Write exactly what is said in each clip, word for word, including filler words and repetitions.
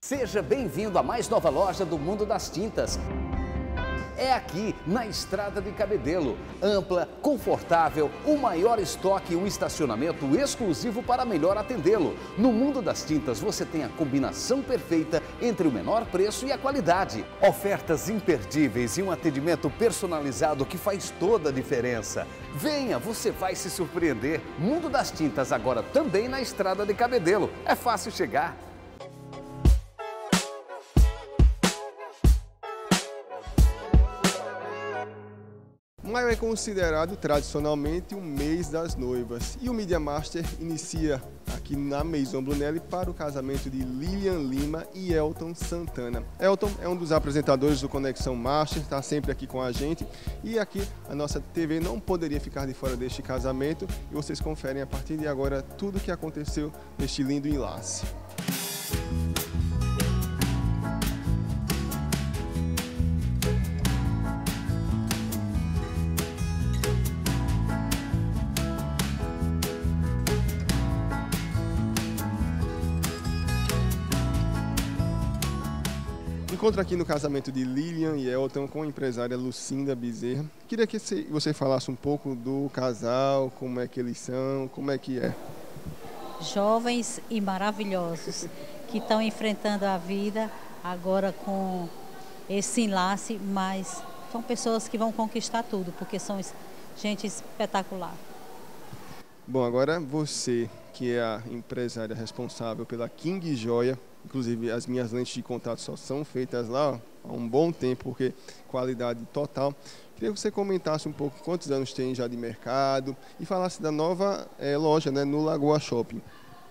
Seja bem-vindo à mais nova loja do mundo das tintas. É aqui, na Estrada de Cabedelo. Ampla, confortável, o maior estoque e um estacionamento exclusivo para melhor atendê-lo. No mundo das tintas, você tem a combinação perfeita entre o menor preço e a qualidade. Ofertas imperdíveis e um atendimento personalizado que faz toda a diferença. Venha, você vai se surpreender. Mundo das Tintas agora também na Estrada de Cabedelo. É fácil chegar. Maio é considerado tradicionalmente o mês das noivas e o Media Master inicia aqui na Maison Brunelli para o casamento de Lilian Lima e Elton Santana. Elton é um dos apresentadores do Conexão Master, está sempre aqui com a gente e aqui a nossa T V não poderia ficar de fora deste casamento e vocês conferem a partir de agora tudo o que aconteceu neste lindo enlace. Encontro aqui no casamento de Lilian e Elton com a empresária Lucinda Bezerra. Queria que você falasse um pouco do casal, como é que eles são, como é que é. Jovens e maravilhosos que estão enfrentando a vida agora com esse enlace, mas são pessoas que vão conquistar tudo, porque são gente espetacular. Bom, agora você, que é a empresária responsável pela King Joia, inclusive as minhas lentes de contato só são feitas lá ó, há um bom tempo, porque qualidade total. Queria que você comentasse um pouco quantos anos tem já de mercado e falasse da nova é, loja, né, no Lagoa Shopping.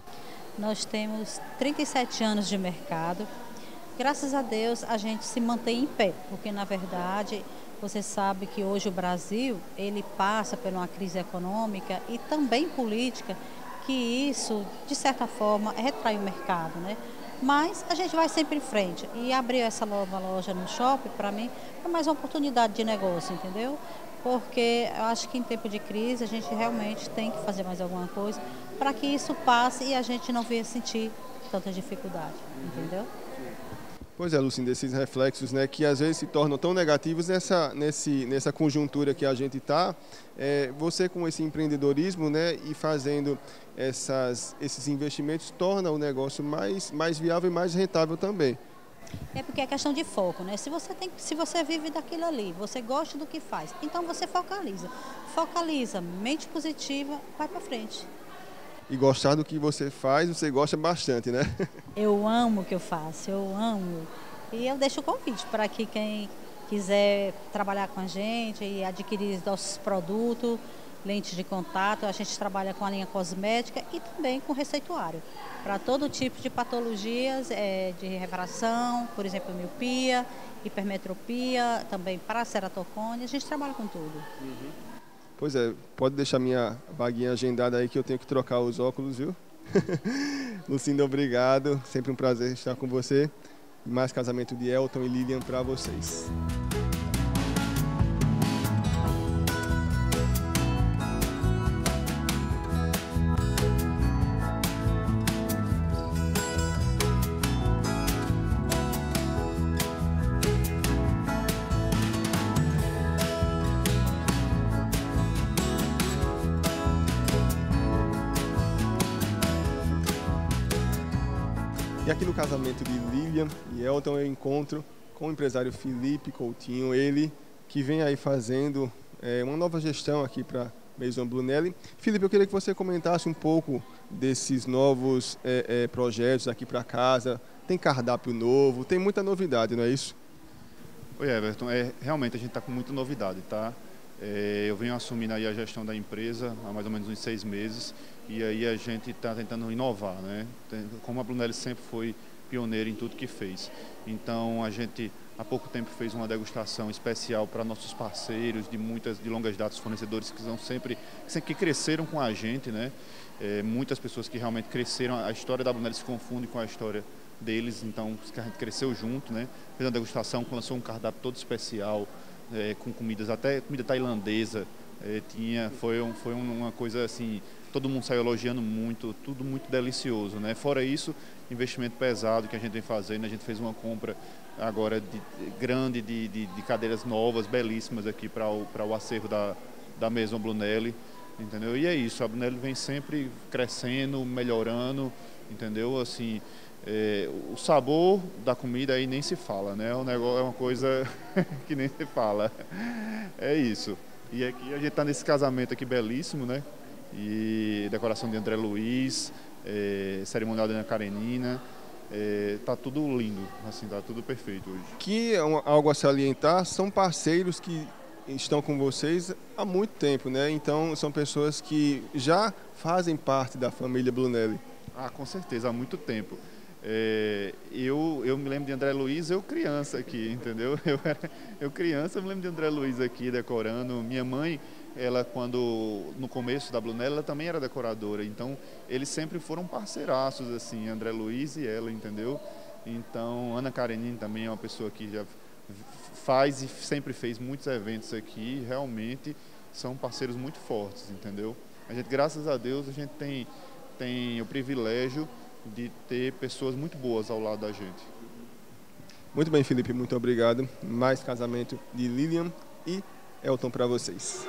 Nós temos trinta e sete anos de mercado. Graças a Deus a gente se mantém em pé, porque na verdade você sabe que hoje o Brasil ele passa por uma crise econômica e também política, que isso de certa forma retrai o mercado, né? Mas a gente vai sempre em frente e abrir essa nova loja no shopping, para mim, é mais uma oportunidade de negócio, entendeu? Porque eu acho que em tempo de crise a gente realmente tem que fazer mais alguma coisa para que isso passe e a gente não venha sentir tanta dificuldade, entendeu? Pois é, Lucinda, esses reflexos, né, que às vezes se tornam tão negativos nessa, nesse, nessa conjuntura que a gente está, é, você com esse empreendedorismo, né, e fazendo essas, esses investimentos, torna o negócio mais, mais viável e mais rentável também. É porque é questão de foco, né? Se você, tem, se você vive daquilo ali, você gosta do que faz, então você focaliza. Focaliza, mente positiva, vai para frente. E gostar do que você faz, você gosta bastante, né? Eu amo o que eu faço, eu amo. E eu deixo o convite para que quem quiser trabalhar com a gente e adquirir nossos produtos, lentes de contato, a gente trabalha com a linha cosmética e também com receituário. Para todo tipo de patologias, é, de refração, por exemplo, miopia, hipermetropia, também para ceratocone, a gente trabalha com tudo. Uhum. Pois é, pode deixar minha vaguinha agendada aí que eu tenho que trocar os óculos, viu? Lucinda, obrigado. Sempre um prazer estar com você. Mais casamento de Elton e Lilian para vocês. E aqui no casamento de Lilian e Elton eu encontro com o empresário Felipe Coutinho, ele que vem aí fazendo é, uma nova gestão aqui para Maison Brunelli. Felipe, eu queria que você comentasse um pouco desses novos é, é, projetos aqui para casa. Tem cardápio novo, tem muita novidade, não é isso? Oi, Everton, é, realmente a gente está com muita novidade, tá? É, eu venho assumindo aí a gestão da empresa há mais ou menos uns seis meses e aí a gente está tentando inovar, né? Como a Brunelli sempre foi pioneira em tudo que fez. Então a gente há pouco tempo fez uma degustação especial para nossos parceiros de muitas de longas datas, fornecedores que são sempre que cresceram com a gente, né? É, muitas pessoas que realmente cresceram, a história da Brunelli se confunde com a história deles, então que a gente cresceu junto, né? Fez uma degustação, lançou um cardápio todo especial. É, com comidas, até comida tailandesa, é, tinha, foi, um, foi uma coisa assim, todo mundo saiu elogiando muito, tudo muito delicioso, né? Fora isso, investimento pesado que a gente vem fazendo. A gente fez uma compra agora de, grande de, de, de cadeiras novas, belíssimas aqui para o, para o acervo da, da Maison Brunelli, entendeu? E é isso, a Brunelli vem sempre crescendo, melhorando, entendeu? Assim, é, o sabor da comida aí nem se fala, né? O negócio é uma coisa que nem se fala. É isso. E aqui a gente está nesse casamento aqui belíssimo, né? E decoração de André Luiz, é, cerimonial da Ana Karenina. É, tá tudo lindo, assim, tá tudo perfeito hoje. Que é um, algo a salientar, são parceiros que estão com vocês há muito tempo, né? Então são pessoas que já fazem parte da família Brunelli. Ah, com certeza, há muito tempo. É, eu, eu me lembro de André Luiz, eu criança aqui, entendeu? Eu, era, eu criança, eu me lembro de André Luiz aqui decorando. Minha mãe, ela quando, no começo da Brunelli, ela também era decoradora, então eles sempre foram parceiraços, assim, André Luiz e ela, entendeu? Então, Ana Karenina também é uma pessoa que já faz e sempre fez muitos eventos aqui, realmente são parceiros muito fortes, entendeu? A gente, graças a Deus, a gente tem, tem o privilégio de ter pessoas muito boas ao lado da gente. Muito bem, Felipe, muito obrigado. Mais casamento de Lilian e Elton para vocês.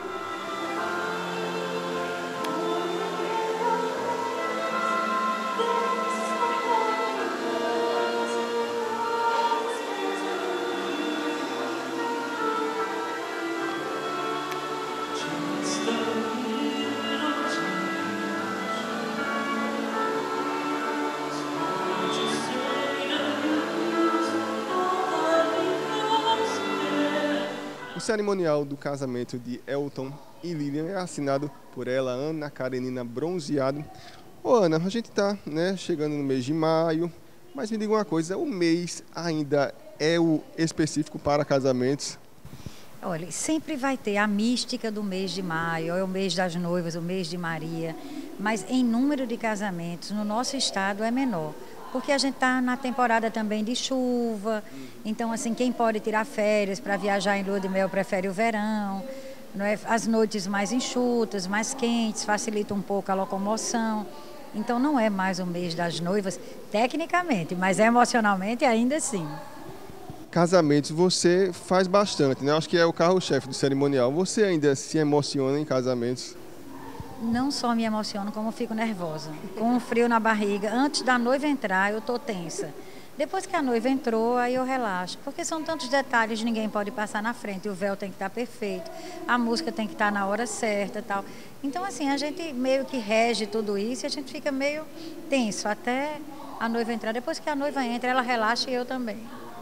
O cerimonial do casamento de Elton e Lilian é assinado por ela, Ana Karenina Bronzeado. Ô Ana, a gente está, né, chegando no mês de maio, mas me diga uma coisa, o mês ainda é o específico para casamentos? Olha, sempre vai ter a mística do mês de maio, é o mês das noivas, o mês de Maria, mas em número de casamentos no nosso estado é menor. Porque a gente está na temporada também de chuva, então assim, quem pode tirar férias para viajar em lua de mel prefere o verão, não é? As noites mais enxutas, mais quentes, facilita um pouco a locomoção. Então não é mais o mês das noivas, tecnicamente, mas emocionalmente ainda sim. Casamentos você faz bastante, né? Acho que é o carro-chefe do cerimonial. Você ainda se emociona em casamentos? Não só me emociono, como fico nervosa, com um frio na barriga. Antes da noiva entrar, eu estou tensa. Depois que a noiva entrou, aí eu relaxo, porque são tantos detalhes, ninguém pode passar na frente, o véu tem que estar perfeito, a música tem que estar na hora certa e tal. Então, assim, a gente meio que rege tudo isso e a gente fica meio tenso até a noiva entrar. Depois que a noiva entra, ela relaxa e eu também.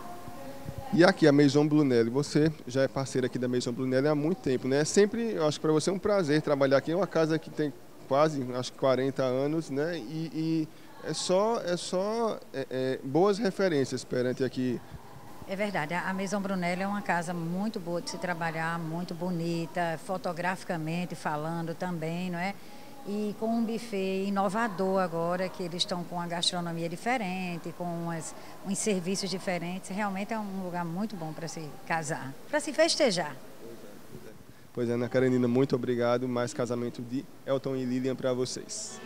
E aqui a Maison Brunelli, você já é parceira aqui da Maison Brunelli há muito tempo, né? Sempre, eu acho que para você é um prazer trabalhar aqui. É uma casa que tem quase, acho que quarenta anos, né? E, e é só, é só é, é, boas referências perante aqui. É verdade, a Maison Brunelli é uma casa muito boa de se trabalhar, muito bonita, fotograficamente falando também, não é? E com um buffet inovador agora, que eles estão com uma gastronomia diferente, com umas, uns serviços diferentes. Realmente é um lugar muito bom para se casar, para se festejar. Pois é, Ana Karenina, muito obrigado. Mais casamento de Elton e Lilian para vocês.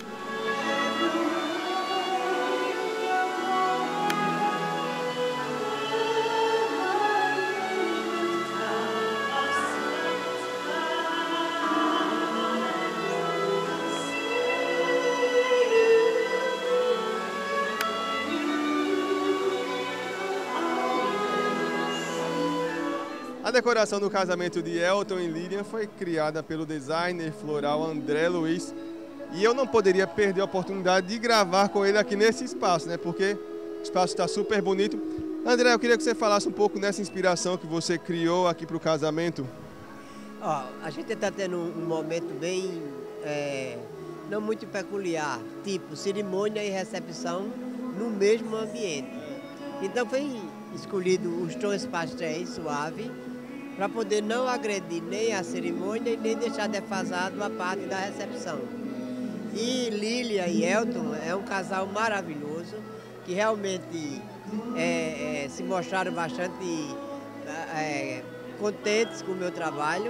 A decoração do casamento de Elton e Lilian foi criada pelo designer floral André Luiz. E eu não poderia perder a oportunidade de gravar com ele aqui nesse espaço, né? Porque o espaço está super bonito. André, eu queria que você falasse um pouco nessa inspiração que você criou aqui para o casamento. Ó, a gente está tendo um momento bem, é, não muito peculiar, tipo cerimônia e recepção no mesmo ambiente. Então foi escolhido os tons pastéis suaves, para poder não agredir nem a cerimônia e nem deixar defasado a parte da recepção. E Lilian e Elton é um casal maravilhoso, que realmente é, é, se mostraram bastante é, contentes com o meu trabalho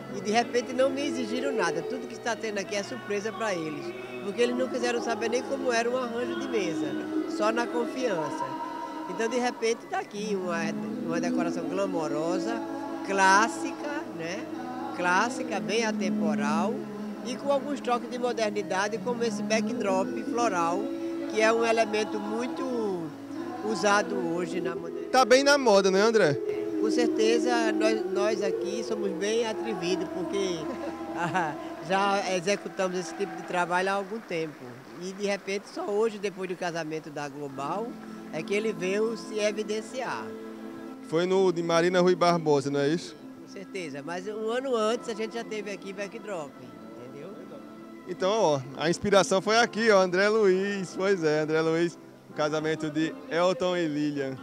e de repente não me exigiram nada. Tudo que está tendo aqui é surpresa para eles, porque eles não quiseram saber nem como era um arranjo de mesa, só na confiança. Então, de repente, está aqui uma, uma decoração glamourosa, clássica, né? Clássica, bem atemporal e com alguns toques de modernidade, como esse backdrop floral, que é um elemento muito usado hoje na modernidade. Tá bem na moda, né, André? Com certeza, nós, nós aqui somos bem atrevidos, porque ah, já executamos esse tipo de trabalho há algum tempo. E, de repente, só hoje, depois do casamento da Global, é que ele veio se evidenciar. Foi no de Marina Rui Barbosa, não é isso? Com certeza, mas um ano antes a gente já teve aqui backdrop, entendeu? Então, ó, a inspiração foi aqui, ó, André Luiz. Pois é, André Luiz, o casamento de Elton e Lilian.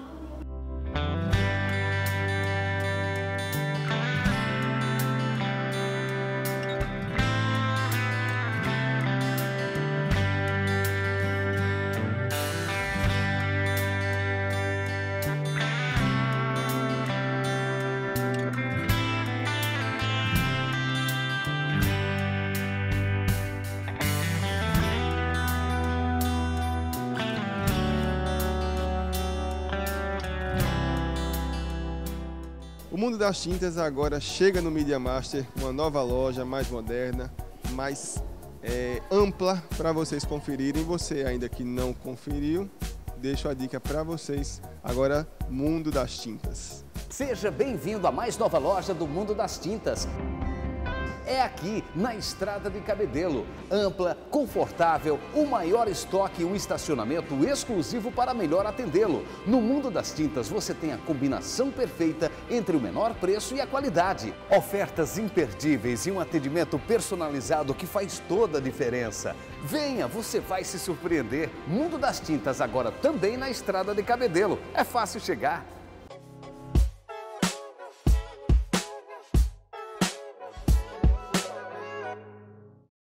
O Mundo das Tintas agora chega no Media Master, uma nova loja mais moderna, mais é, ampla para vocês conferirem. Você ainda que não conferiu, deixo a dica para vocês. Agora, Mundo das Tintas. Seja bem-vindo à mais nova loja do Mundo das Tintas. É aqui, na Estrada de Cabedelo. Ampla, confortável, o maior estoque e um estacionamento exclusivo para melhor atendê-lo. No Mundo das Tintas você tem a combinação perfeita entre o menor preço e a qualidade. Ofertas imperdíveis e um atendimento personalizado que faz toda a diferença. Venha, você vai se surpreender. Mundo das Tintas agora também na Estrada de Cabedelo. É fácil chegar.